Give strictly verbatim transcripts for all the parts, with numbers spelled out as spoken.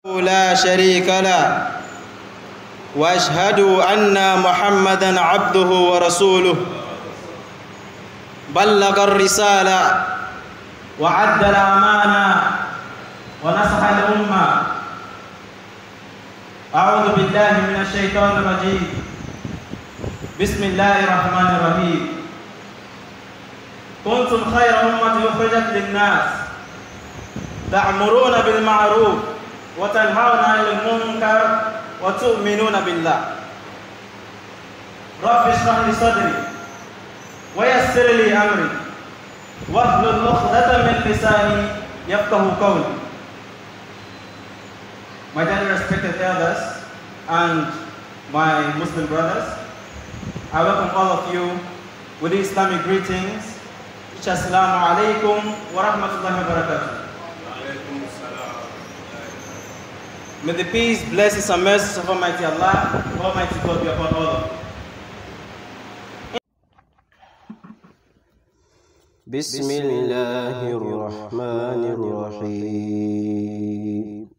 لا شريك له واشهد ان محمدا عبده ورسوله بلغ الرساله وعد الامانه ونصح الامه. اعوذ بالله من الشيطان الرجيم. بسم الله الرحمن الرحيم. كنتم خير امه اخرجت للناس تأمرون بالمعروف وتنهون عن المنكر وتؤمنون بالله. رب اشرح لي صدري ويسر لي امري واحلل عقدة من لساني يفقهوا قولي. My dearly respected elders and my Muslim brothers, I welcome all of you with the Islamic greetings. Assalamu alaikum wa rahmatullahi wa barakatuh. May the peace, blessings, and mercies of Almighty Allah, Almighty God, be upon all of you. بسم الله الرحمن الرحيم.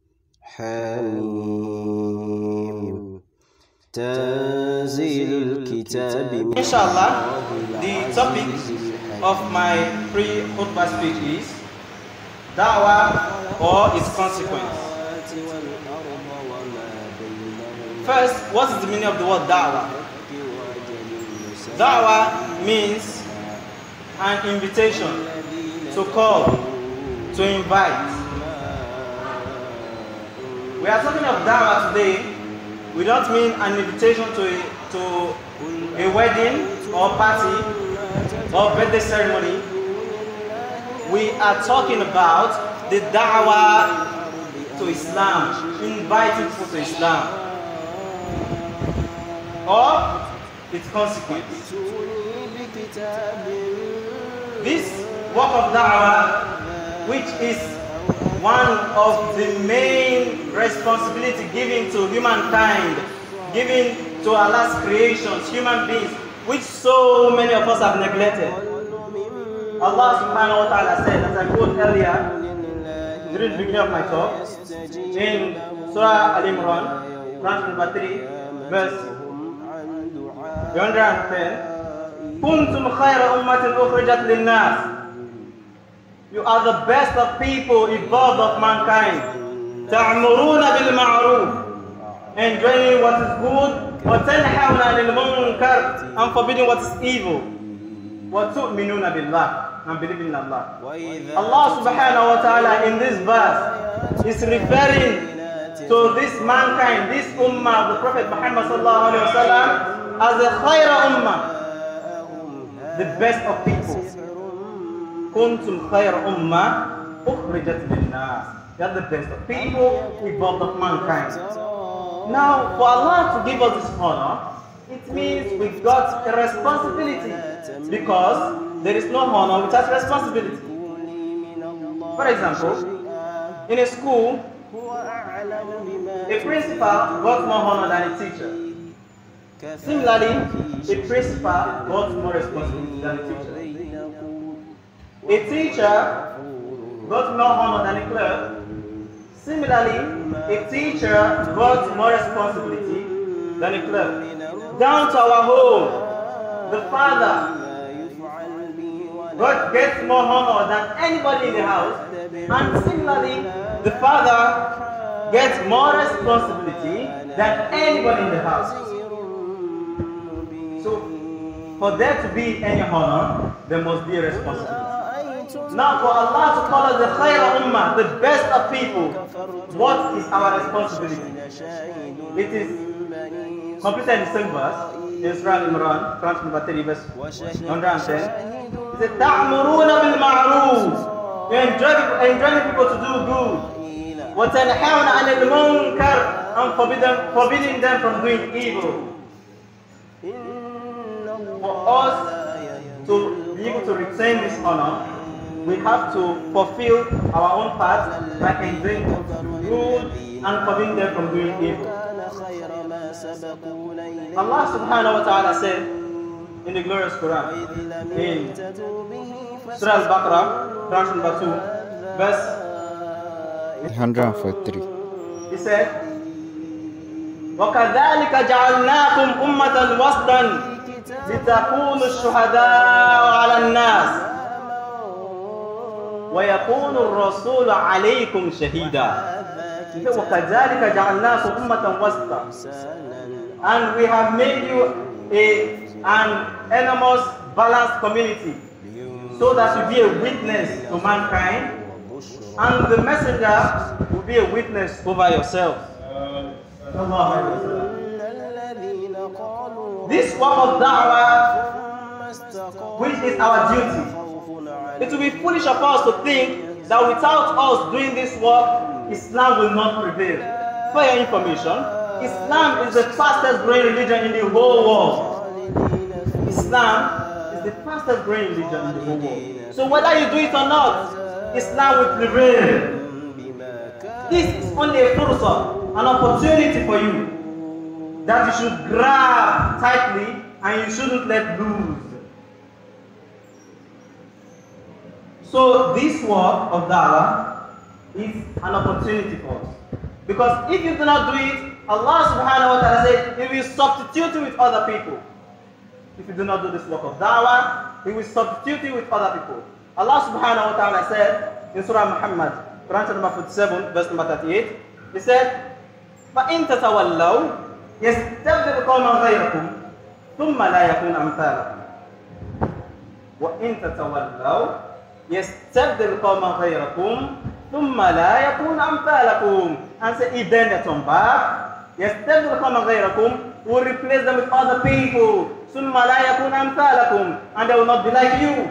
حميم تنزيل الكتاب. Inshallah, the topic of my pre-khutbah speech is da'wah or its consequence. First, what is the meaning of the word da'wah? Da'wah means an invitation, to call, to invite. We are talking of da'wah today. We don't mean an invitation to a, to a wedding or party or birthday ceremony. We are talking about the da'wah to Islam, inviting people to Islam, or its consequence. This work of da'wah, which is one of the main responsibility given to humankind, given to Allah's creations, human beings, which so many of us have neglected. Allah subhanahu wa ta'ala said, as I quote earlier, during the beginning of my talk, in Surah Al-Imran, branch number three, verse one hundred ten, كنتم خير أمة أخرجت للناس. You are the best of people evolved of mankind. تأمرون بالمعروف, enjoining what is good, وتنهون عن المنكر, and forbidding what is evil, وتؤمنون بالله, and believing in Allah. Allah subhanahu wa ta'ala in this verse is referring to this mankind, this ummah of the Prophet Muhammad sallallahu alayhi wa sallam, as the khayra ummah, the best of people. Kuntum khayra ummah ukhrijat lin-nas. They are the best of people, evolved of mankind. Now, for Allah to give us this honor, it means we've got a responsibility, because there is no honor without responsibility. For example, in a school, a principal got more honor than a teacher. Similarly, a principal got more responsibility than a teacher. A teacher got more honor than a clerk. Similarly, a teacher got more responsibility than a clerk. Down to our home, the father God gets more honor than anybody in the house, and similarly, the father gets more responsibility than anybody in the house. So, for there to be any honor, there must be a responsibility. Now, for Allah to call us the khayra ummah, the best of people, what is our responsibility? It is completed in the same verse, in Surah Al-Imran, branch number three, verse one hundred ten. It says, تَأْمُرُونَ بِالْمَعْرُوفِ. You enjoy enjoying people to do good. وَتَنْحَوْنَ عَنِ الْمُنْكَرِ, and forbidding, forbidding them from doing evil. For us to be able to retain this honor, we have to fulfill our own part by enjoying good and forbidding them from doing evil. Allah subhanahu wa ta'ala said in the glorious Quran, in Surah Al-Baqarah, branch number two, verse one hundred forty-three. He said, وَكَذَلِكَ جَعَلْنَاكُمْ أُمَّةً وَسْطًا لِتَكُونُوا الشُّهَدَاءَ عَلَى النَّاسِ وَيَكُونُ الرَّسُولُ عَلَيْكُمْ شَهِيدًا. وَكَذَلِكَ جَعَلْنَاكُمْ أُمَّةً وَسْطًا. And we have made you a, an enormous, balanced community, so that you be a witness to mankind, and the messenger will be a witness over yourself. This work of da'wah, which is our duty, it will be foolish of us to think that without us doing this work, Islam will not prevail. For your information, Islam is the fastest growing religion in the whole world. Islam is the fastest growing religion in the whole world. So whether you do it or not, Islam will prevail. This is only a fursa, an opportunity for you that you should grab tightly and you shouldn't let loose. So this work of da'wah is an opportunity for us. Because if you do not do it, Allah subhanahu wa ta'ala said, He will substitute you with other people. If you do not do this work of da'wah, He will substitute you with other people. Allah subhanahu wa ta'ala said in Surah Muhammad, Quran chapter number forty-seven, verse number thirty-eight, He said, فَإِن تَتَوَلَّوْا يَسْتَبْدِلْ قَوْمًا غَيْرَكُمْ ثُمَّ لَا يَكُونَ أَمْثَالَكُمْ وَإِن تَتَوَلَّوْا يَسْتَبْدِلْ قَوْمًا غَيْرَكُمْ ثُمَّ لَا يَكُونَ أَمْثَالَكُمْ. And say, if then they turn back, يَسْتَبْدِلْ قَوْمًا غَيْرَكُمْ, will replace them with other people. ثُمَّ لَا يَكُونَ أَمْثَالَكُمْ, and they will not be like you.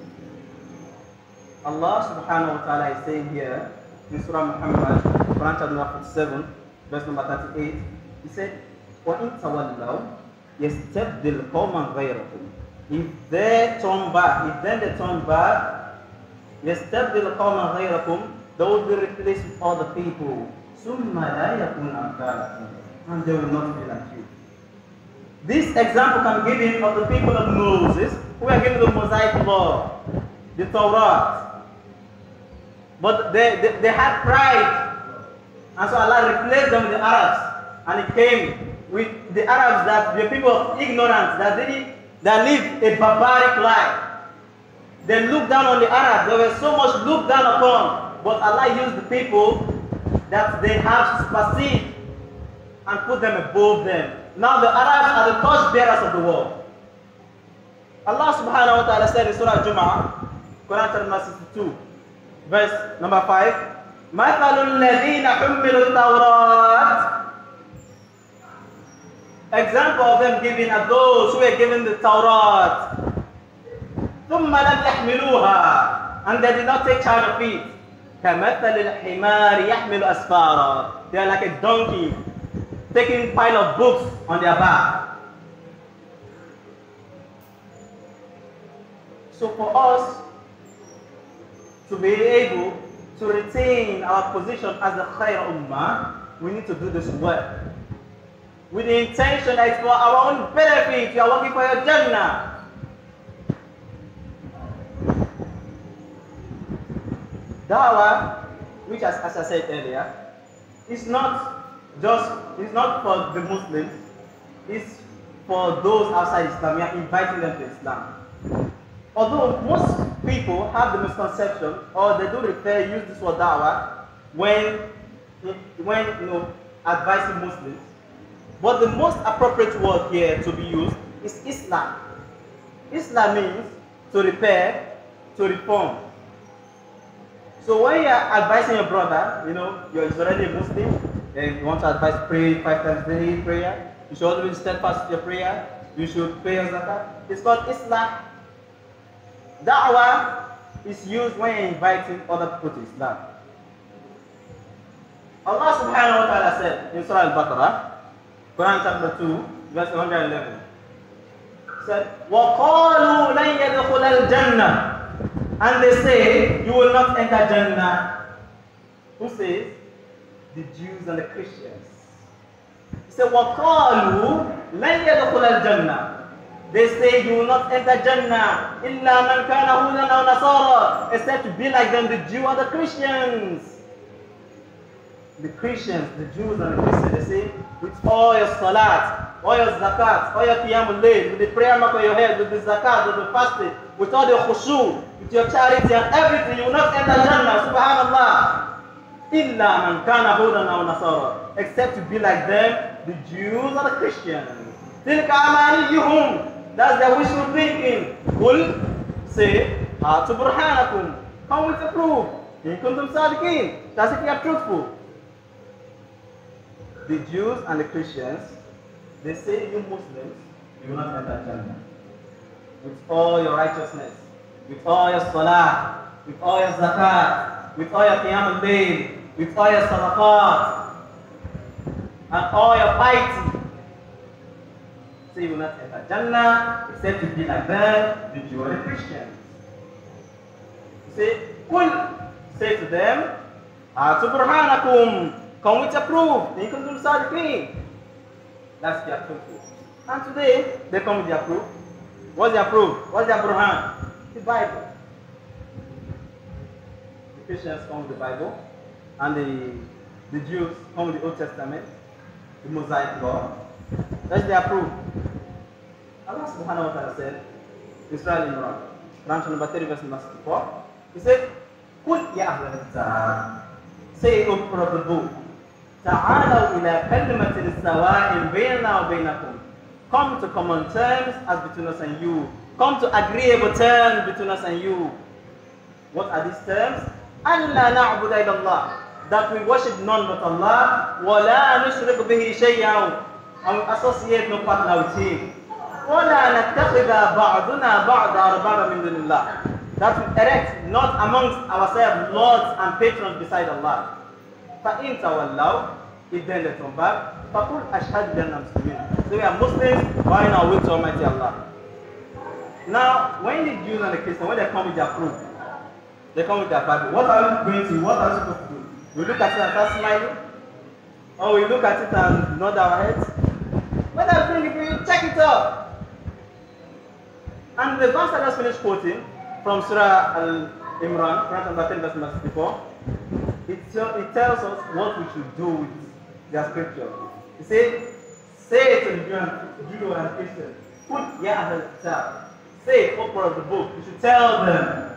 Allah subhanahu wa ta'ala is saying here in Surah Muhammad, Quran chapter number forty-seven, verse number thirty-eight, He said, وَإِن تَوَلَّوْا يَسْتَبْدِلْ قَوْمًا غَيْرَكُمْ. If they turn back, if then they turn back, يَسْتَبْدِلْ قَوْمًا غَيْرَكُمْ, they will be replaced with other people. ثُمَّ لَا يَكُونَ أَمْثَالَكُمْ, and they will not be like you. This example can be given of the people of Moses, who were given the Mosaic law, the Torah. But they, they, they had pride, and so Allah replaced them with the Arabs, and He came with the Arabs that were people of ignorance, that did that lived a barbaric life. They looked down on the Arabs. They were so much looked down upon, but Allah used the people that they have superseded and put them above them. Now the Arabs are the torch bearers of the world. Allah subhanahu wa ta'ala said in Surah Jumu'ah, Quran chapter sixty-two, verse number five, مَثَلُ الَّذِينَ حُمِّلُوا التَّوْرَاةِ. Example of them given are those who were given the Torah, ثُمَّ لَمْ يَحْمِلُوهَا, and they did not take charge of it. كَمَثَلِ الْحِمَارِ يَحْمِلُ أَسْفَارًا. They are like a donkey taking a pile of books on their back. So for us to be able to retain our position as the Khair Ummah, we need to do this work with the intention that it's for our own benefit. You are working for your Jannah. Dawah, which as, as I said earlier, is not just, it's not for the Muslims, it's for those outside Islam. We are inviting them to Islam. Although most people have the misconception, or they do refer, use this word da'wah when, when you know, advising Muslims. But the most appropriate word here to be used is Islam. Islam means to repair, to reform. So when you are advising your brother, you know, you're already a Muslim, and you want to advise pray five times daily prayer, you should always be steadfast with your prayer, you should pay your zakat. It's called Islam. Da'wah is used when you're inviting other people to Islam. Allah subhanahu wa ta'ala said in Surah Al-Baqarah, Quran chapter two, verse one hundred eleven, said, وَقَالُوا لَنْ يَدْخُلَ الْجَنَّةِ, and they say, you will not enter Jannah. Who says? The Jews and the Christians. He said, وَقَالُوا لَنْ يَدْخُلَ الْجَنَّةِ, they say you will not enter Jannah إِلَّا مَنْ كَانَ هُودًا أَوْ نَصَارًا, except to be like them, the Jew or the Christians. the Christians, the Jews and the Christians, they say, with all your salat, all your zakat, all your qiyamul layl, with the prayer mark on your head, with the zakat, with the fasting, with all your khushu, with your charity and everything, you will not enter Jannah, subhanallah. Illa man kana hudan aw nasara, except to be like them, the Jews or the Christians. Tilka amaniyuhum, that's their wishful thinking. Qul, say, hatu burhanakum, come with the proof. In kuntum sadiqin, that's if you are truthful. The Jews and the Christians, they say, you Muslims, you will not enter Jannah. With all your righteousness, with all your salah, with all your zakat, with all your qiyam al-layl, with all your sadaqat, and all your piety. So you will not enter Jannah, except to be like them, the Jews and the Christians. You say, Qul, say to them, Hatu burhanakum, come with a proof. In kuntum sadiqin. That's their proof. And today, they come with their proof. What's their proof? What's their burhan? The Bible. The Christians come with the Bible, and the, the Jews come with the Old Testament, the Mosaic law. That's their proof. Allah subhanahu wa ta'ala said, Israel Imran, Quran number thirty, verse number sixty-four, He said, Qul ya ahl al-kitab, say, O people of the book, Ta'alaw ila kalimatin sawa'in bayna wa baynakum. Come to common terms as between us and you. Come to agreeable terms between us and you. What are these terms? Allah na'budu illa Allah, that we worship none but Allah, wa la nushriku bihi shay'an, and we associate no partner with Him. Wa la nattakhidha ba'duna ba'da arbaba min dunillah, that we erect not amongst ourselves lords and patrons beside Allah. فَإِن تَوَلَّوْا, if then they turn back, فَقُلْ أَشْهَدُ بِأَنَّا مُسْلِمُونَ. So we are Muslims, why now with Almighty Allah? Now, when the Jews and the Christians, when they come with their proof, they come with their Bible, what are we going to, what are we supposed to do? We look at it and start smiling? Or we look at it and nod our heads? When I bring it for you, check it out. And the verse I just finished quoting from Surah Al-Imran, Quran number ten, verse number sixty-four, It, it tells us what we should do with their scripture. It says, say to the Jew and Christian, Put ya ahl al-kitab, say, author of the book, you should tell them,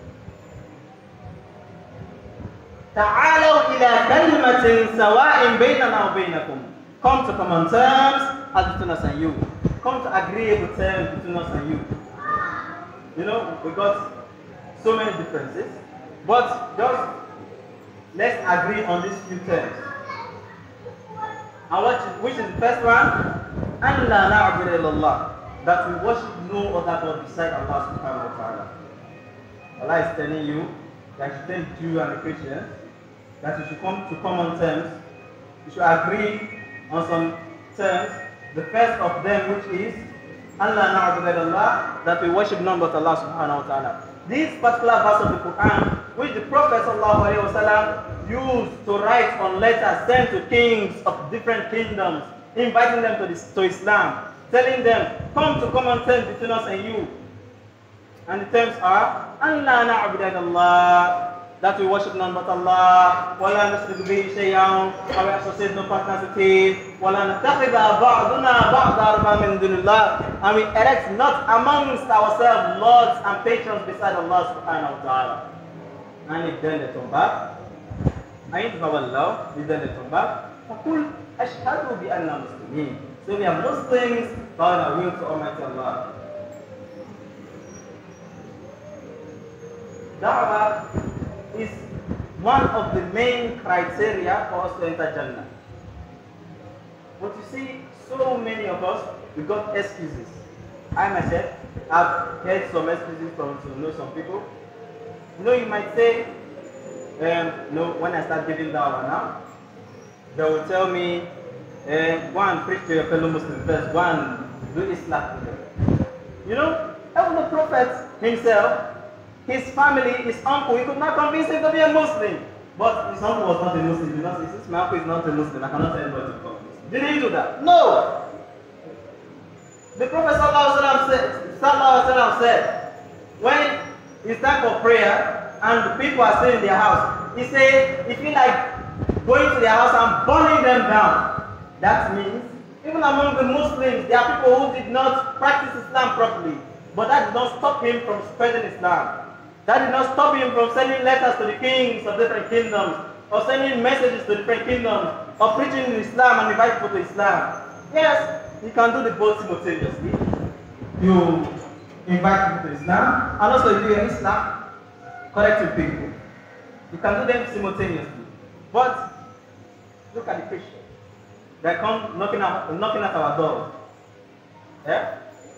Ta'alaw ila kalimatin sawa'in baynana wa baynakum. Come to common terms as between us and you. Come to agreeable terms between us and you. You know, we got so many differences, but just let's agree on these few terms. And what, which is the first one? Allah na'budu illallah, that we worship no other God beside Allah subhanahu wa ta'ala. Allah is telling you that you should tell Jew and the Christians that you should come to common terms. You should agree on some terms. The first of them, which is Allah na'budu illallah, that we worship none but Allah subhanahu wa ta'ala. This particular verse of the Quran, which the Prophet sallallahu alaihi wasallam used to write on letters sent to kings of different kingdoms, inviting them to, this, to Islam, telling them, come to common terms between us and you. And the terms are, Allah na'budu illallah, that we worship none but Allah, wa la nushriku bihi shay'an, and we associate no partners with Him, wa la nattakhidha ba'duna ba'da arbaban min dunillah, and we erect not amongst ourselves lords and patrons beside Allah subhanahu wa ta'ala. And if then they turn back, and if Allah, if then they turn back, فَقُلْ أَشْهَدُ بِأَنَّا مُسْلِمِينَ. So we are Muslims, bowing our will to Almighty Allah. Da'wah is one of the main criteria for us to enter Jannah. But you see, so many of us, we got excuses. I myself have heard some excuses from to know some people. You know, you might say, um, no, when I start giving da'wah now, they will tell me, um, go and preach to your fellow Muslims first, go and do Islam to them. You know, even the Prophet himself, his family, his uncle, he could not convince him to be a Muslim. But his uncle was not a Muslim. You know, since my uncle is not a Muslim, I cannot tell anybody to become Muslim. Did he do that? No! The Prophet ﷺ said, ﷺ said, when it's time for prayer and the people are still in their house, he said, if you like going to their house and burning them down. That means, even among the Muslims, there are people who did not practice Islam properly, but that did not stop him from spreading Islam. That did not stop him from sending letters to the kings of different kingdoms, or sending messages to different kingdoms, or preaching Islam and inviting people to Islam. Yes, you can do the both simultaneously. You invite people to Islam, and also you do your Islam, correcting people. You can do them simultaneously. But look at the Christians. They come knocking at, knocking at our doors. Yeah?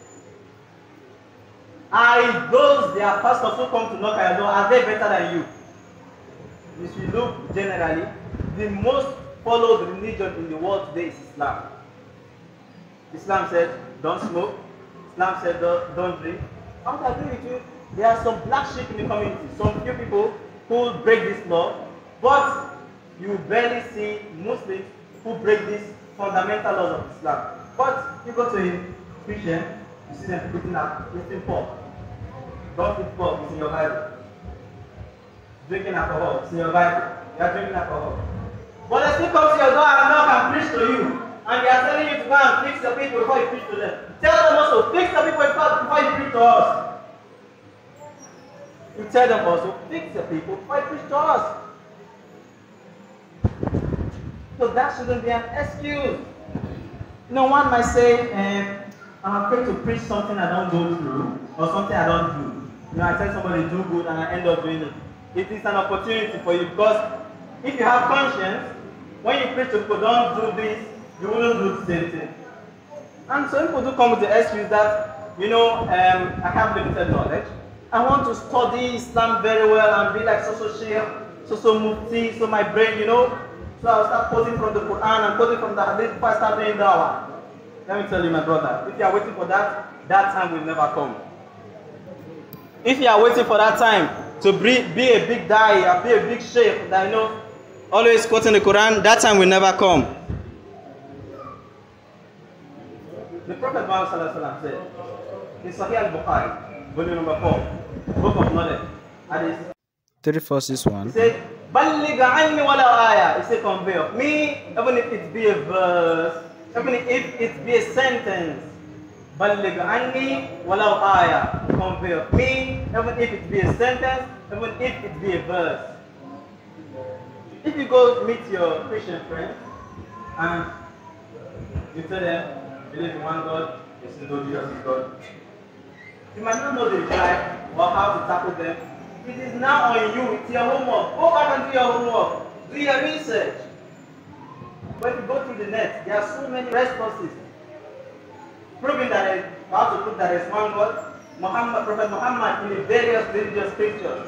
Are those their pastors who come to knock at your door, are they better than you? If you look generally, the most followed religion in the world today is Islam. Islam said, don't smoke. Islam said, don't, don't drink. I would agree with you. There are some black sheep in the community, some few people who break this law, but you barely see Muslims who break these fundamental laws of Islam. But you go to a Christian, you see them eating up, eating pork. Don't eat pork, it's in your Bible. Drinking alcohol, it's in your Bible. You are drinking alcohol. But they still come to your door and knock and preach to you. And they are telling you to go and fix the people before you preach to them. Tell them also, fix the people before you preach to us. You tell them also, fix the people before you preach to us. So that shouldn't be an excuse. You know, one might say, um, I'm afraid to preach something I don't go through, or something I don't do. You know, I tell somebody to do good and I end up doing it. It is an opportunity for you, because if you have conscience, when you preach to people, don't do this, you wouldn't do the same thing. And some people do come with the excuse that, you know, um, I have limited knowledge. I want to study Islam very well and be like so-so sheikh, so-so mufti, so my brain, you know. So I'll start quoting from the Quran and quoting from the Hadith before I start doing dawah. Let me tell you, my brother, if you are waiting for that, that time will never come. If you are waiting for that time to be, be a big da'i, be a big sheikh that, you know, always quoting the Quran, that time will never come. The Prophet Muhammad said in Sahih al-Bukhari, volume number four, Book of Knowledge, Hadith three four six one. He said, "Balligh anni wala ayah." He said, convey of me, even if it be a verse, even if it be a sentence. Balligh anni wala ayah. Convey of me, even if it be a sentence, even if it be a verse. If you go meet your Christian friends and you tell them, believe in one God, you still know Jesus is God. You might not know the reply or how to tackle them. It is now on you. It's your homework. Go back and do your homework. Do your research. But if you go through the net, there are so many responses proving that there, how to prove that there is one God. Muhammad, Prophet Muhammad in the various religious scriptures.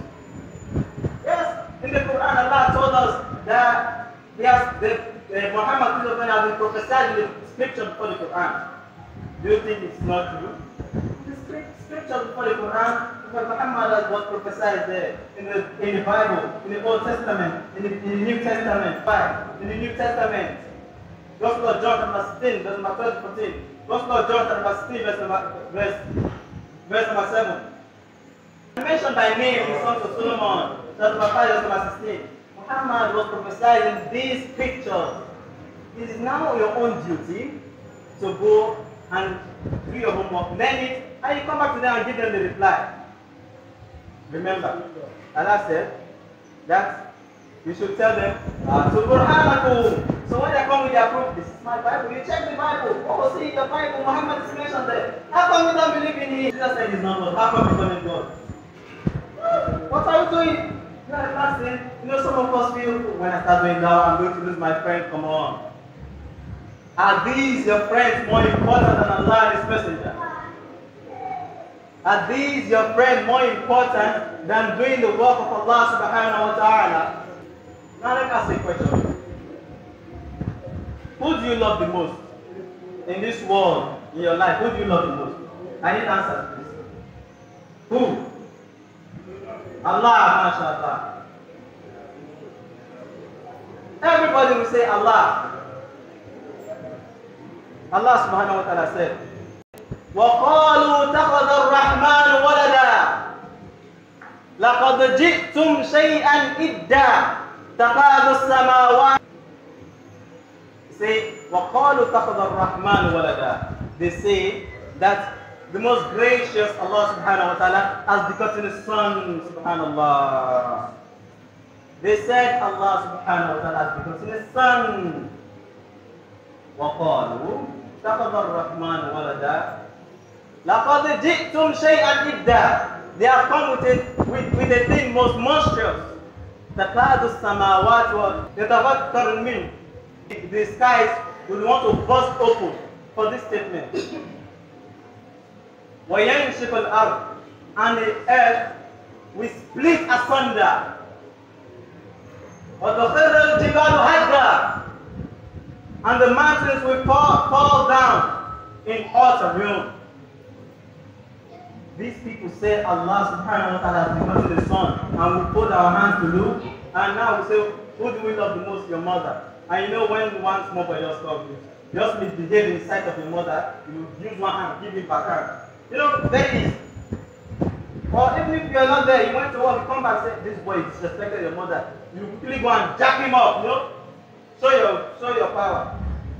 Yes, in the Quran, Allah told us that he has, the, the Muhammad has been prophesied in the scripture before the Quran. Do you think it's not true? The scripture before the Quran, Prophet Muhammad was prophesied there in the in the Bible, in the Old Testament, in the, in the New Testament, five, in the New Testament. Gospel of John chapter sixteen, verse number twelve to fourteen. Gospel of John chapter sixteen, verse number verse, verse number seven. Mentioned by name in Sons of Solomon, chapter five, verse number sixteen. Muhammad was prophesied in these scriptures. It is now your own duty to go and do your homework, learn it, and you come back to them and give them the reply. Remember, Allah said that you should tell them, so when they come with their proof, this is my Bible, you check the Bible, oh, see the Bible, Muhammad is mentioned there. How come you don't believe in him? Jesus said he's not God. How come you don't believe God? What are you doing? You are fasting. You know, some of us feel, when I start doing now, I'm going to lose my friend. Come on. Are these your friends more important than Allah and His Messenger? Are these your friends more important than doing the work of Allah subhanahu wa ta'ala? Now let me ask you a question. Who do you love the most in this world, in your life? Who do you love the most? I need answers, please. Who? Allah, mashallah. Everybody will say Allah. Allah subhanahu wa ta'ala said, وَقَالُوا تَخَذَ الرَّحْمَنُ وَلَدًا لَقَدْ جِئْتُمْ شَيْئًا إِدًّا تَقَادُ السَّمَاوَاتِ. Say, وَقَالُوا تَقَدَ الرَّحْمَنُ وَلَدًا. They say that the most gracious Allah subhanahu wa ta'ala has begotten a son, subhanallah. They said Allah subhanahu wa ta'ala has begotten a son. وَقَالُوا تَقَدَ الرَّحْمَنُ وَلَدًا لَقَدْ جِئْتُمْ شَيْئًا إِدًّا. They have come with it with, with a thing most monstrous. تَكَادُ السَّمَاوَاتُ يَتَفَطَّرْنَ مِنْهُ. The skies will want to burst open for this statement. وَيَنْشِقُ الْأَرْضِ. And the earth will split asunder. وَتَخِرُّ الْجِبَالُ هَدًّا. And the mountains will fall, fall down in utter ruin. These people say Allah subhanahu wa ta'ala has begotten the son, and we put our hands to look, and now we say, who do we love the most? Your mother. And you know, when one small boy just comes, just misbehave in the sight of your mother, you use one hand, give him back hand. You know, very easy. Or even if you are not there, you went to work, you come back and say, this boy disrespected your mother. You quickly go and jack him up, you know? Show your, show your power.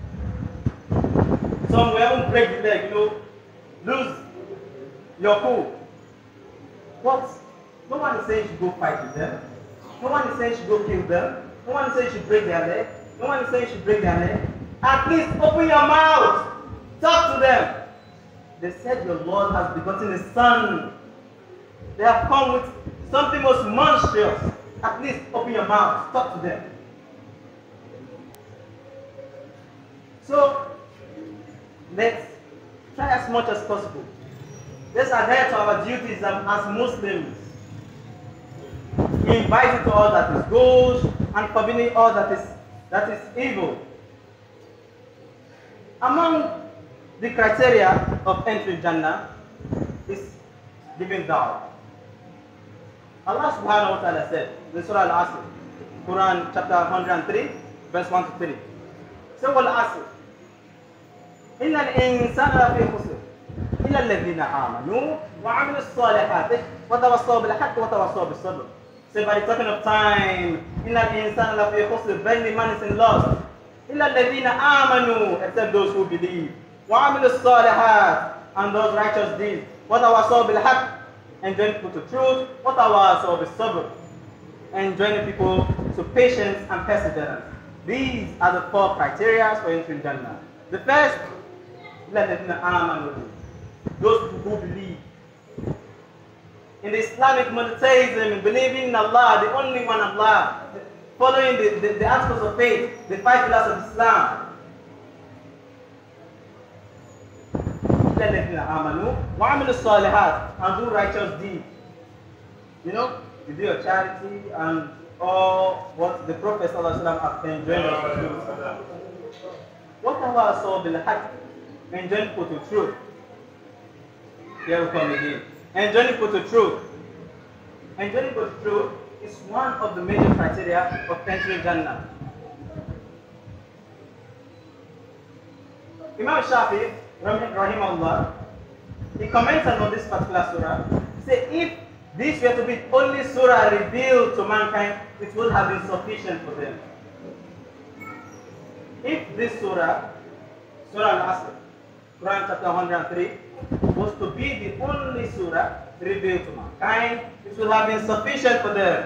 Some will even break the leg, you know, lose your cool. But no one is saying you should go fight with them. No one is saying you should go kill them. No one is saying you should break their leg. No one is saying you should break their leg. At least open your mouth. Talk to them. They said your Lord has begotten a son. They have come with something most monstrous. At least open your mouth. Talk to them. So, let's try as much as possible. Let's adhere to our duties as Muslims. Inviting to all that is good and forbidding all that is that is evil. Among the criteria of entering Jannah is giving da'wah. Allah subhanahu wa ta'ala said in Surah Al-Asr, Quran chapter one hundred three, verse one to three. So Al-Asr, إِنَّ الْإِنسَانَ لَفِي خُسْرٍ إِلَّا الَّذِينَ آمَنُوا وَعَمِلُوا الصَّالِحَاتِ وَتَوَصَّوْا بِالْحَقِّ وَتَوَصَّوْا بِالصَّبْرِ. So by the talking of time, إِنَّ الْإِنسَانَ لَفِي خُسْرٍ, verily man is in loss. إِلَّا الَّذِينَ آمَنُوا, except those who believe. وَعَمِلُوا الصَّالِحَاتِ, and those righteous deeds. وَتَوَصَّوْا بِالْحَقِّ, and join people to truth. وَتَوَصَّوْا بِالصَّبْرِ, and join people to patience and perseverance. These are the four criteria for entering Jannah. The first, those who believe. In the Islamic monotheism, in believing in Allah, the only one Allah, following the, the, the articles of faith, the five pillars of Islam. And do righteous deeds. You know, you do your charity and all what the Prophet ﷺ has enjoined us to do. What Allah saw bil haqq, enjoin people to truth. Here we come again. Enjoin people to truth. Enjoin people to truth is one of the major criteria of entering Jannah. Imam Shafi, rahimahullah, he commented on this particular surah. He said, if this were to be only surah revealed to mankind, it would have been sufficient for them. If this surah, Surah Al-Asr, Quran chapter one hundred three, was to be the only surah revealed to mankind, it would have been sufficient for them.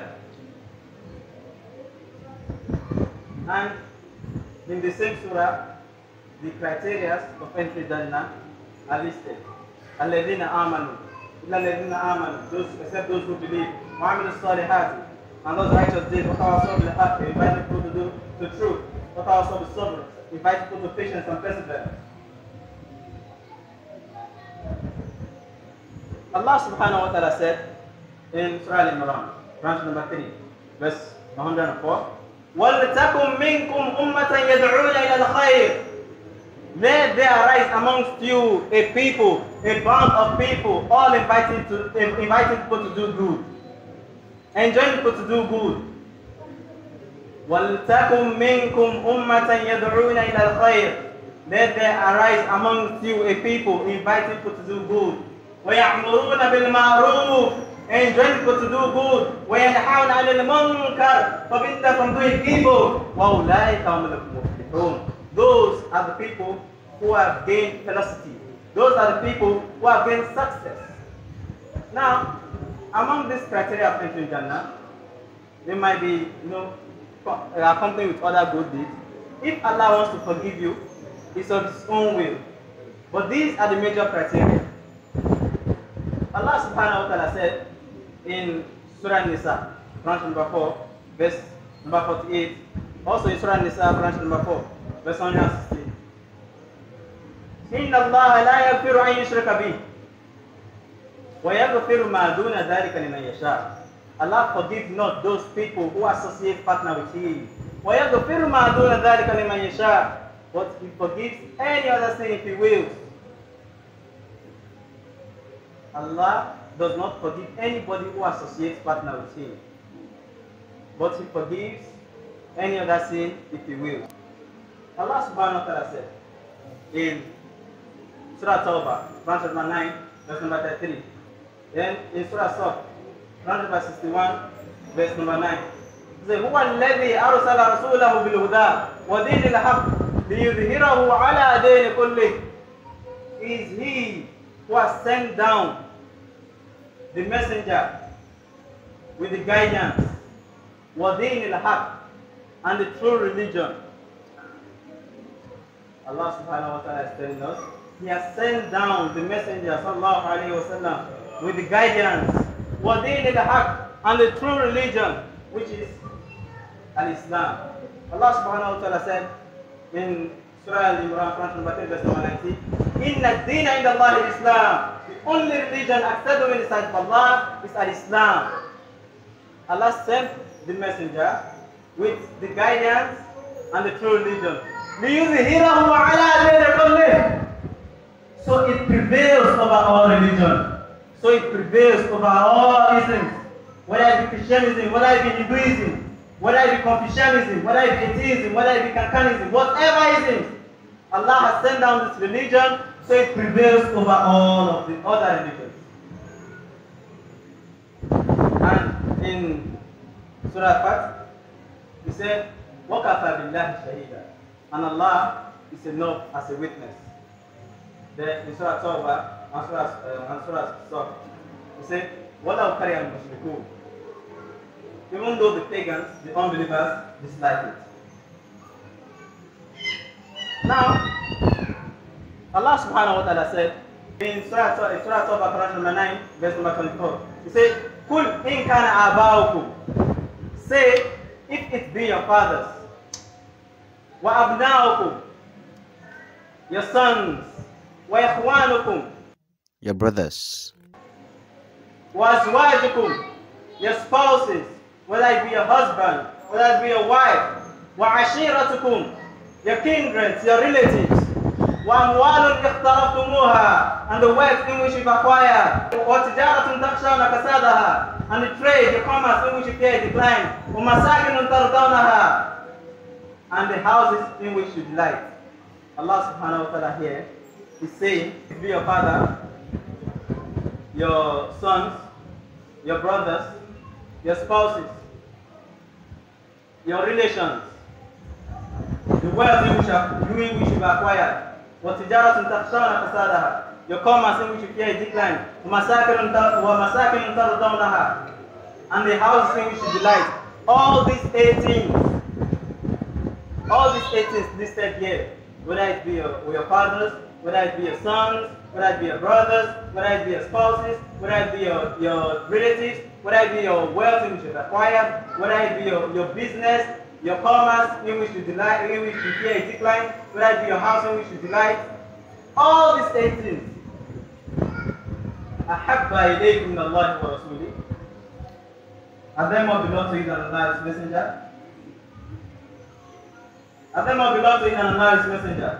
And in the same surah, the criteria of entry Jannah are listed. Alladhina amanu, illa alladhina amanu, those except those who believe. Mu'amil as-salihati, and those righteous deeds. What our soul will invite people to do the truth. What our soul is sovereign, invite people to patience and perseverance. Allah subhanahu wa ta'ala said in Surah Al-Imran, branch number three, verse one hundred four, وَلْتَكُمْ مِنْكُمْ أُمَّةً يَدْعُونَ إِلَى الْخَيْرِ. Let there arise amongst you a people, a band of people, all inviting to inviting people to do good, enjoining people to do good. وَلْتَكُمْ مِنْكُمْ أُمَّةً يَدْعُونَ إِلَى الْخَيْرِ. Let there arise amongst you a people inviting people to do good. وَيَأْمُرُونَ بِالْمَعْرُوفِ, enjoin people to do good, وَيَنْهَوْنَ عَنِ الْمُنْكَرِ, forbidden them from doing evil. وَأُولَٰئِكَ هُمُ الْمُفْلِحُونَ. Those are the people who have gained felicity. Those are the people who have gained success. Now, among these criteria of entering Jannah, they might be, you know, accompanied with other good deeds. If Allah wants to forgive you, it's of His own will. But these are the major criteria. Allah subhanahu wa ta'ala said in Surah Nisa, branch number four, verse number forty-eight. Also in Surah Nisa, branch number four, verse one hundred sixty. Inna Allah la yaghfiru an yushraka bih wa yaghfiru ma duna dhalika liman yasha. Allah forgives not those people who associate partner with Him. Wa yaghfiru ma duna dhalika liman yasha. But He forgives any other sin if He wills. Allah does not forgive anybody who associates partner with Him. But He forgives any other sin if He wills. Allah subhanahu wa ta'ala said in Surah Tawbah, branch number nine, verse number thirty-three. Then in Surah Saf, branch number sixty-one, verse number nine. It says, هُوَ الَّذِي أَرْسَلَ رَسُولَهُ بِالْهُدَى وَدِينِ الْحَقِّ لِيُظْهِرَهُ عَلَى دِينِ كُلِّهِ. Is He who has sent down the messenger with the guidance, وَدِينِ الْحَقِّ, and the true religion. Allah subhanahu wa ta'ala is telling us, He has sent down the messenger sallallahu alayhi wa sallam with the guidance, وَدِينِ الْحَقِّ, and the true religion, which is al-Islam. Allah subhanahu wa ta'ala said in Surah Al-Imran, branch number ten, verse number ninety, Inna ad-deena inda Allah al-Islam. The only religion acceptable in the sight of Allah is al-Islam. Allah sent the messenger with the guidance and the true religion. لِيُظْهِرَهُ عَلَى دِينِ كُلِّهِ. So it prevails over all religion. So it prevails over all isms. Whether it be Christianism, whether it be Hinduism, whether it be Confucianism, whether it be atheism, whether it be Kankanism, whatever ism, Allah has sent down this religion, so it prevails over all of the other religions. And in Surah Fat, He said, وَكَفَى بِاللَّهِ شَهِيدًا, and Allah is enough as a witness. Then in Surah Tawbah and Surah uh, and Surah Saf, He said, وَلَوْ كَرِهَ الْمُشْرِكُونَ. Even though the pagans, the unbelievers, dislike it. Now, Allah subhanahu wa ta'ala said in Surah Tawbah, Quran number nine, verse number twenty-four, He said, قُلْ إِنْ كَانَ آبَاؤُكُمْ. Say, if it be your fathers, وَأَبْنَاؤُكُمْ, your sons, وَإِخْوَانُكُمْ, Your brothers, وَأَزْوَاجُكُمْ, your spouses, whether it be your husband, whether it be your wife, وَعَشِيرَتُكُمْ, your kindreds, your relatives, وَأَمْوَالٌ اقْتَرَفْتُمُوهَا, and the wealth in which you've acquired, وَتِجَارَةٌ تَخْشَوْنَ كَسَادَهَا, and the trade, the commerce in which you fear decline, وَمَسَاكِنٌ تَرْضَوْنَهَا, and the houses in which you delight. Allah subhanahu wa ta'ala here is saying, if be your father, your sons, your brothers, your spouses, your relations, the wealth in which you in which you've acquired, وَتِجَارَةٌ تَخْشَوْنَ كَسَادَهَا, your commerce in which you fear decline, وَمَسَاكِنٌ تَرْضَوْنَهَا, and the houses in which you delight. All these eighteen, all these eighteen listed here, whether it be your, your fathers, whether it be your sons, whether it be your brothers, whether it be your spouses, whether it be your, your relatives, whether it be your wealth in which you've acquired, whether it be your, your business, your commerce in which you delight, in which you fear a decline, whether it be your house in which you delight, all these eighteen. أَحَبَّ إِلَيْكُمْ مِنَ اللَّهِ وَرَسُولِهِ. Are they more belong to you than Allah's messenger? Are they more belong to you than Allah's messenger?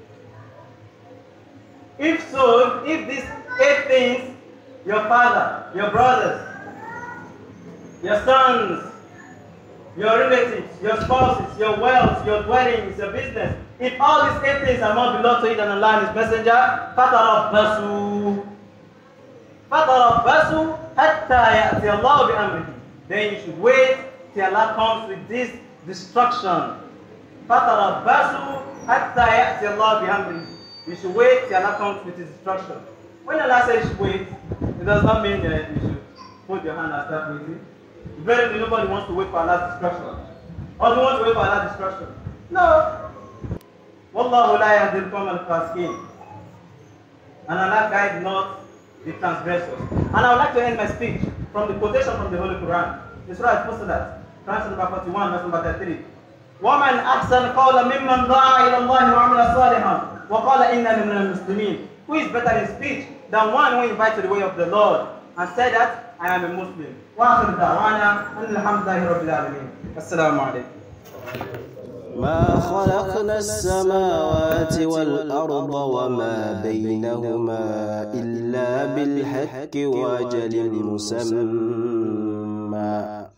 If so, if these eight things, your father, your brothers, your sons, your relatives, your spouses, your wealth, your dwellings, your business, if all these eight things are more belong to you than Allah and His messenger, فَتَرَبَّصُوا فَتَرَبَّصُوا حَتَّى يَأْتِيَ اللَّهُ بِأَمْرِهِ. Then you should wait till Allah comes with this destruction. فَتَرَبَّصُوا حَتَّى يَأْتِيَ اللَّهُ بِأَمْرِهِ. You should wait till Allah comes with his destruction. When Allah says you should wait, it does not mean that you should put your hand and start waiting. Verily, nobody wants to wait for Allah's destruction. Or do you want to wait for Allah's destruction? No. Wallahu la yahdil qawm al-fasiqin. And Allah guides not the transgressors. And I would like to end my speech from the quotation from the Holy Quran. The Surah Al-Fussilat, Quran number forty-one, verse number thirty-three. وَمَنْ أَحْسَنَ قَوْلًا مِمَّنْ دَعَا إِلَى اللَّهِ وَعَمِلَ صَالِحًا وَقَالَ إِنَّنِي مِنَ الْمُسْلِمِينَ. Who is better in speech than one who invites to the way of the Lord and said that I am a Muslim. وآخر دعوانا أن الحمد لله رب العالمين. السلام عليكم. ما خلقنا السماوات والأرض وما بينهما إلا بالحق وأجل مسمى